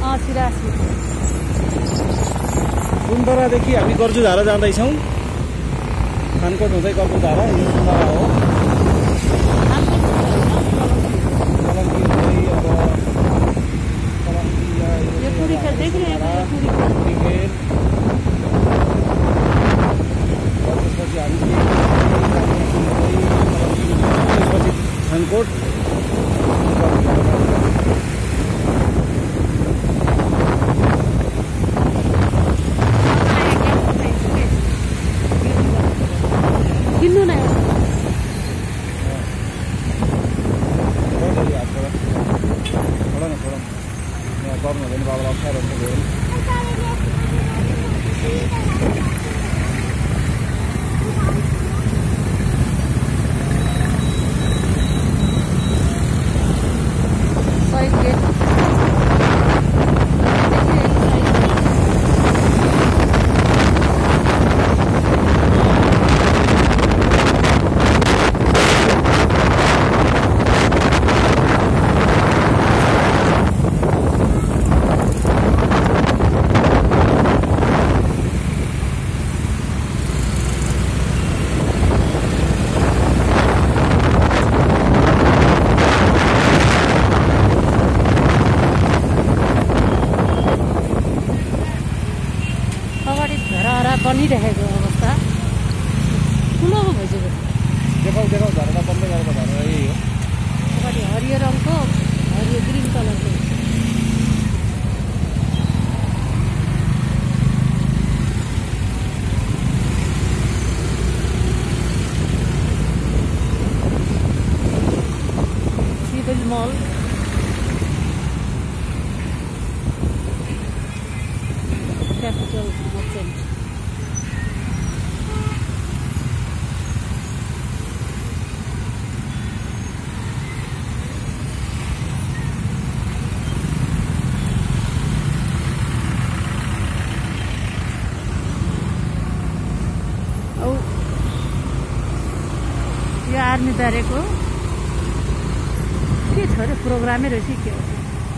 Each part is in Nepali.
छिरासी सुन्दरादेखि हामी गर्जुधारा जाँदैछौँ। थानकोट हुँदै गर्जुधारा यो सुन्दरा हो। थानकोट किन्नु न गर्नु हुँदैन बाबालाई अप्ठ्यारो हुन्छ धेरै। बनिरहेको अवस्था ठुलो भइसक्यो। देखाउ देखाउ झरना बन्दै गरेको झरना यही हो। अगाडि हरियो रङको हरियो ग्रिन कलरको सिभिल मल क्यापिटल मर्चेन्ट यो आर्मी ब्यारेको के छ अरे प्रोग्रामै रहेछ के हो।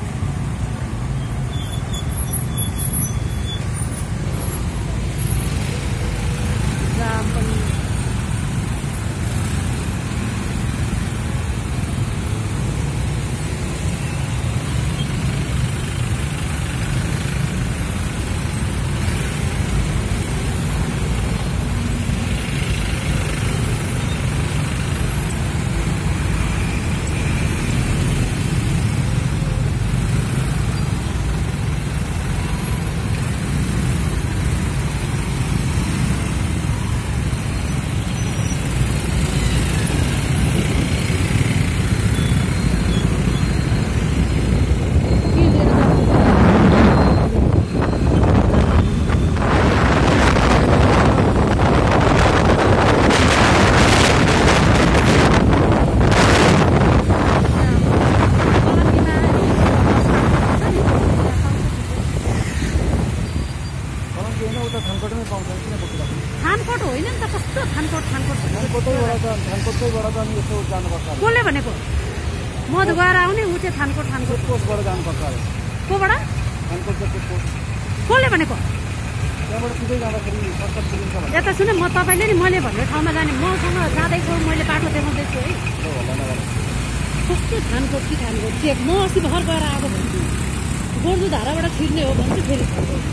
थानकोट होइन नि त कस्तो थानकोट कसले भनेको म त गएर आउने ऊ चाहिँ थानकोट पोस्टबाट जानुपर्छ अरे। कोबाट कसले भनेको त्यहाँबाट सिधै जाँदाखेरि सर्कट पुगिन्छ भने यता सुन म तपाईँले नि मैले भन्ने ठाउँमा जाने मसँग जाँदैछु मैले बाटो देखाउँदैछु है। कस्तो थानकोट कि थानकोट चेक म अस्ति भर गएर आएको भन्छु गोर्जुधाराबाट छिर्ने हो भन्छु फेरि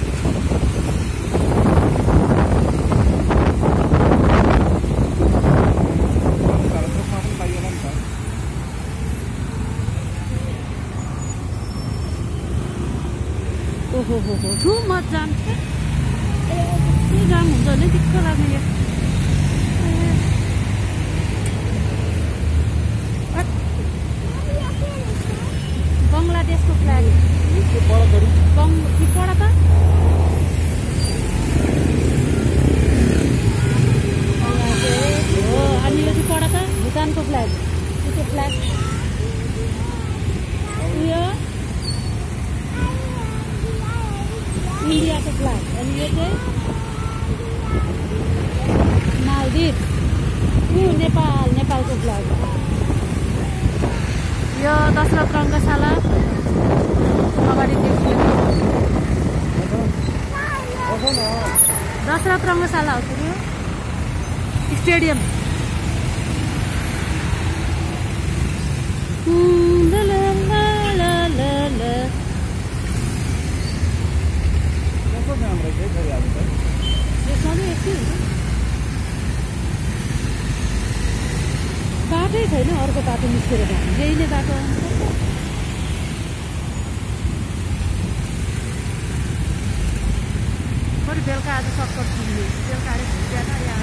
ओहो टु मच जाम के जाम हुन्छ भने दिक्क लाग्ने यो बङ्गलादेशको फ्ल्याग पढ त हो अनि यो पढ त भुटानको फ्ल्याग त्यो फ्ल्याग उयो इन्डियाको फ्ल्याग अनि यो चाहिँ मालदिभ नेपालको फ्ल्याग यो दशरथ रङ्गशाला अगाडि देखिएको रङ्गशाला हो त्यो स्टेडियम। बाटै छैन, अर्को बाटो निस्केर जाने यही नै बाटो आउनुपर्छ। बरु बेलुका आज सर्टकट पुग्ने, बेलुका अलिक बिहान यहाँ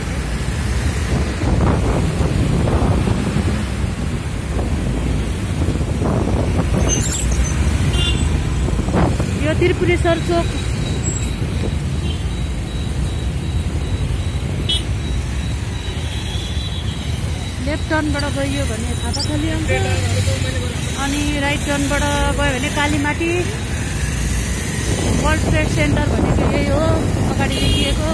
यो त्रिपुरेश्वर चोक लेफ्ट टर्नबाट गइयो भने थापाथली आउँछ, अनि राइट टर्नबाट गयो भने कालीमाटी। वर्ल्ड ट्रेड सेन्टर भनेको यही हो अगाडि देखिएको।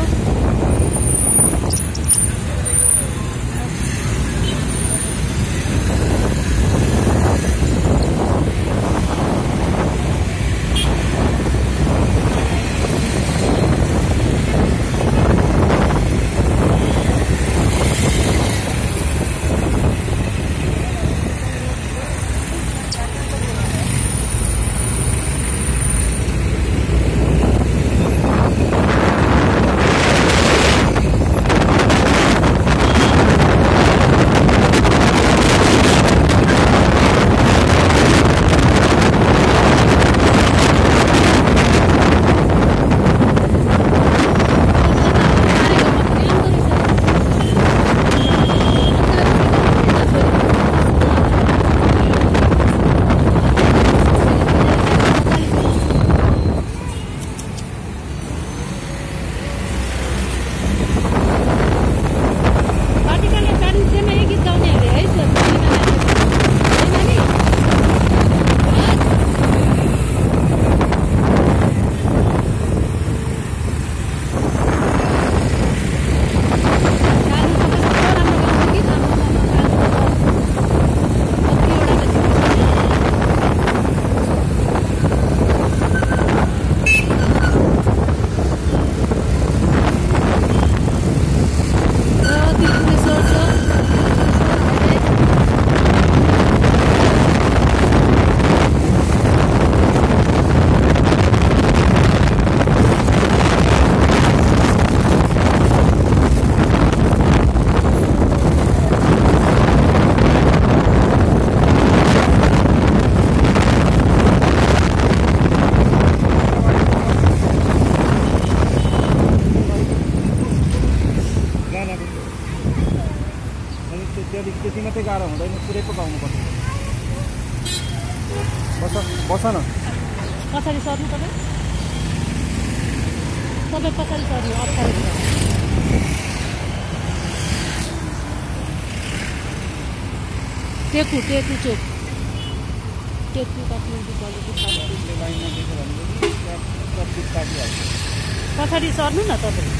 त्यति मात्रै गाह्रो हुँदैन, पुरै पकाउनुपर्छ। बस न पछाडि सर्नु तपाईँ, तपाईँ पछाडि सर्नु अप्ठ्यारो हुन्छ। टेकु चोक, टेकु काठमाडौँ पछाडि सर्नु न तपाईँ।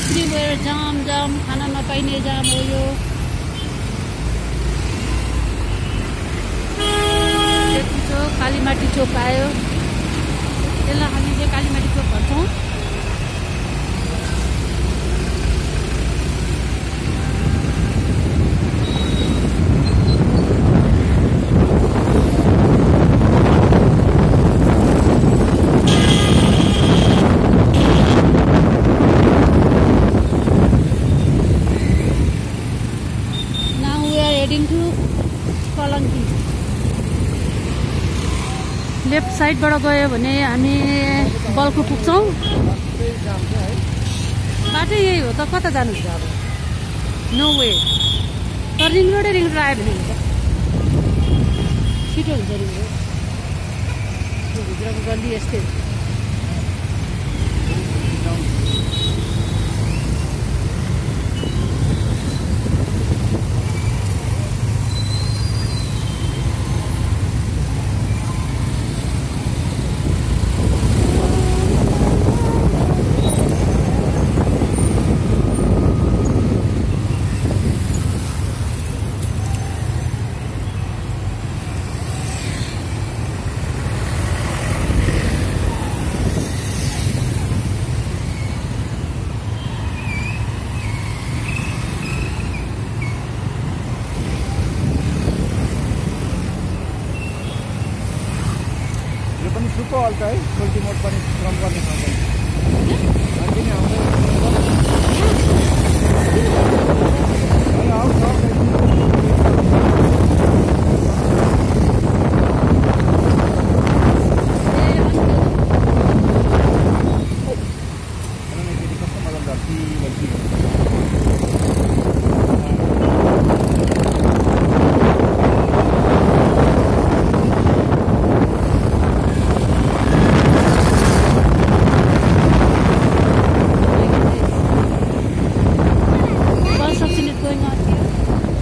एभ्रिवेयर जाम जाम, खाना नपाइने जाम हो यो। कालीमाटी चोक आयो, यसलाई हामीले कालीमाटी चोक भन्छौँ। Now we are heading to Kalanki. Left साइडबाट गयो भने हामी बल्कु पुग्छौँ। बाटो यही हो त, कता जानु छ अब? No way. तर रिङ रोडै रिङ रोड आयो भने हुन्छ, छिटो हुन्छ रिङ रोड। यो भित्रको गल्ली यस्तै हो। सुको हल्का है, कोल्टी मोड पनि श्रम गर्ने खाँदैन। Construction is going on here.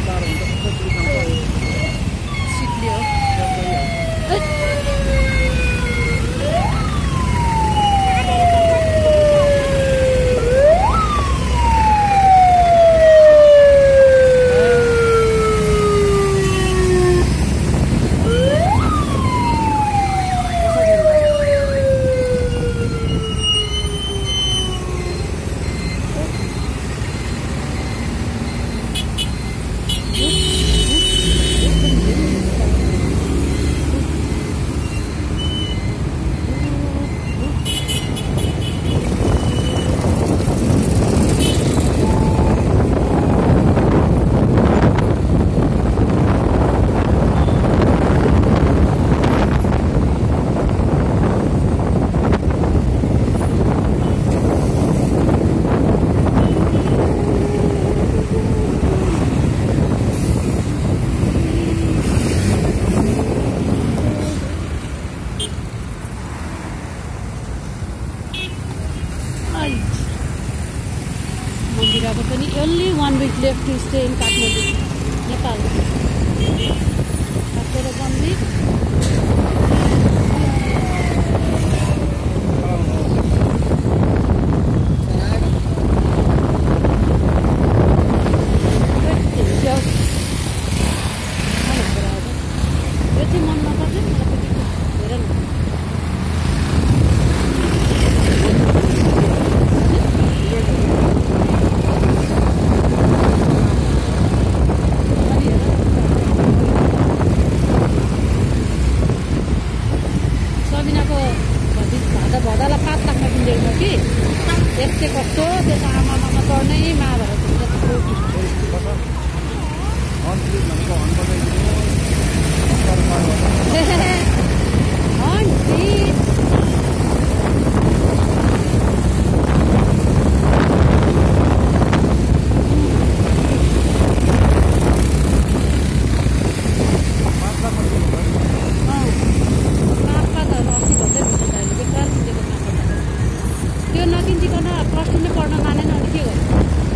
टाढो हुन्छ सबै पुलिस आउँछ सिक्लियो मन्दिराको पनि only 1 week left to stay in Kathmandu, Nepal. After 1 week. भदालाई 5 लाखमा किनेको कि यस्तै कस्तो त्यो त आमामा चढ्नै महाभारत त्यो नकिन्दिकन प्लस 2 नै पढ्न मानेन अनि के गर्नु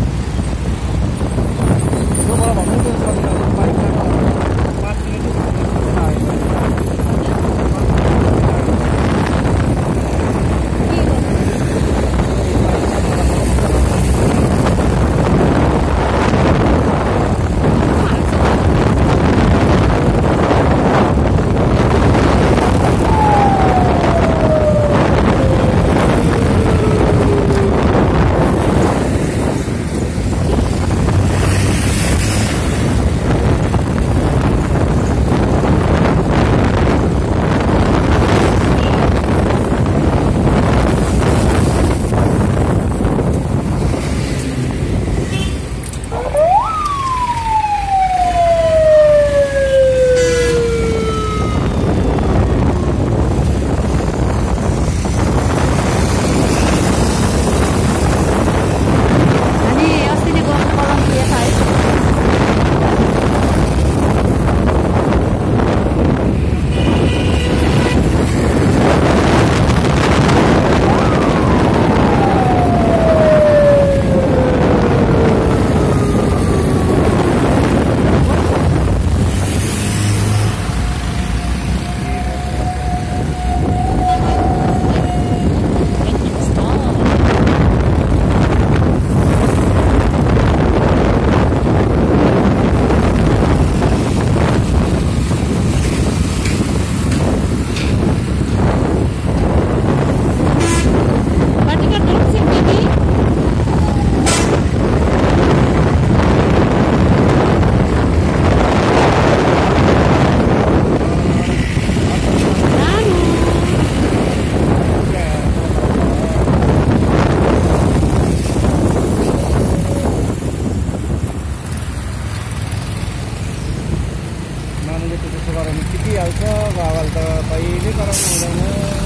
आउँछ बाबाले त कहिले कराउनु हुँदैन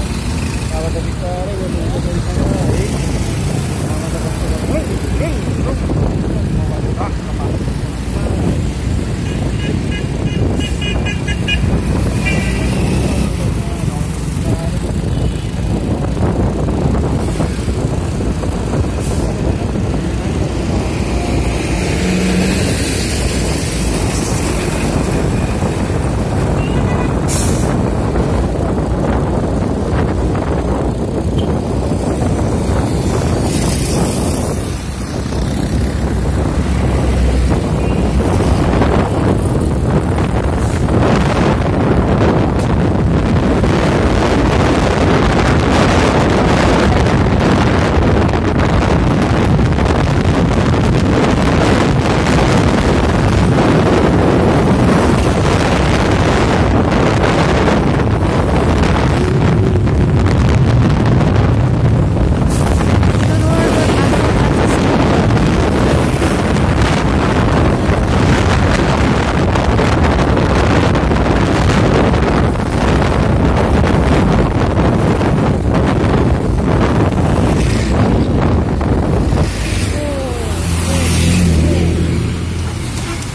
बाबा त बिस्तारै गर्नुहुन्छ है आमा त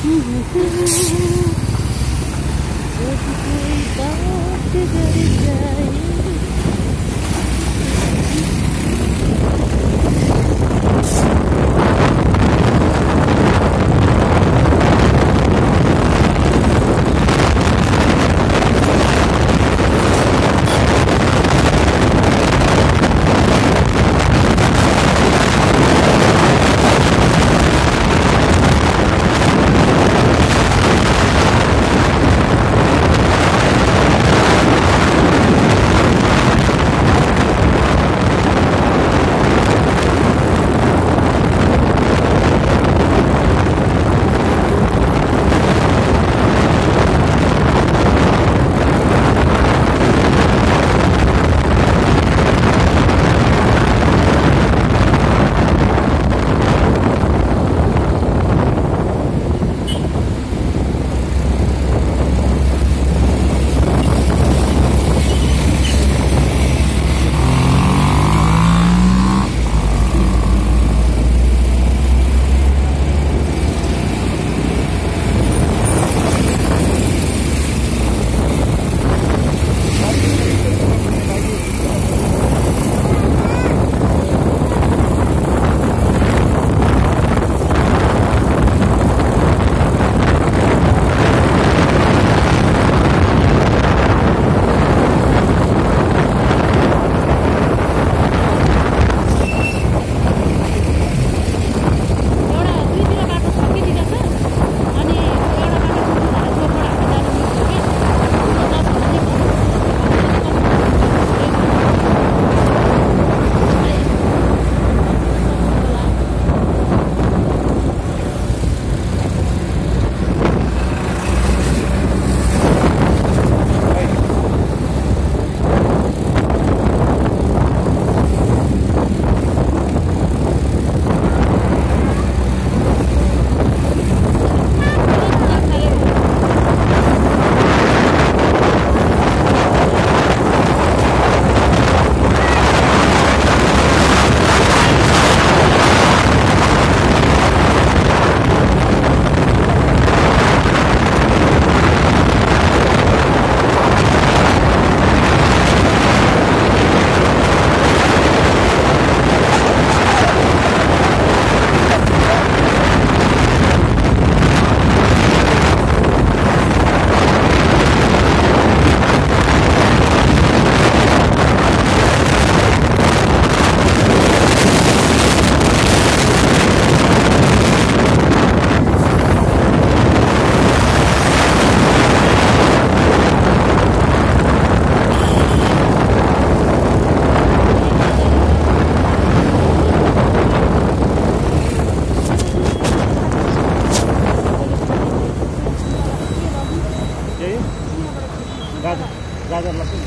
गाजर लग्छ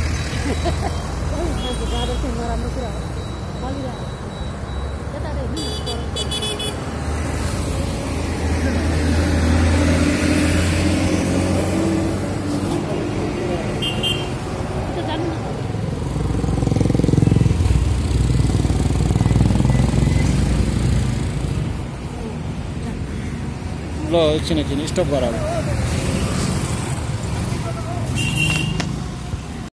गाजर चाहिँ नराम्रो कुरा हो फलिरहेको यता ल एकछिन स्टप गराऊ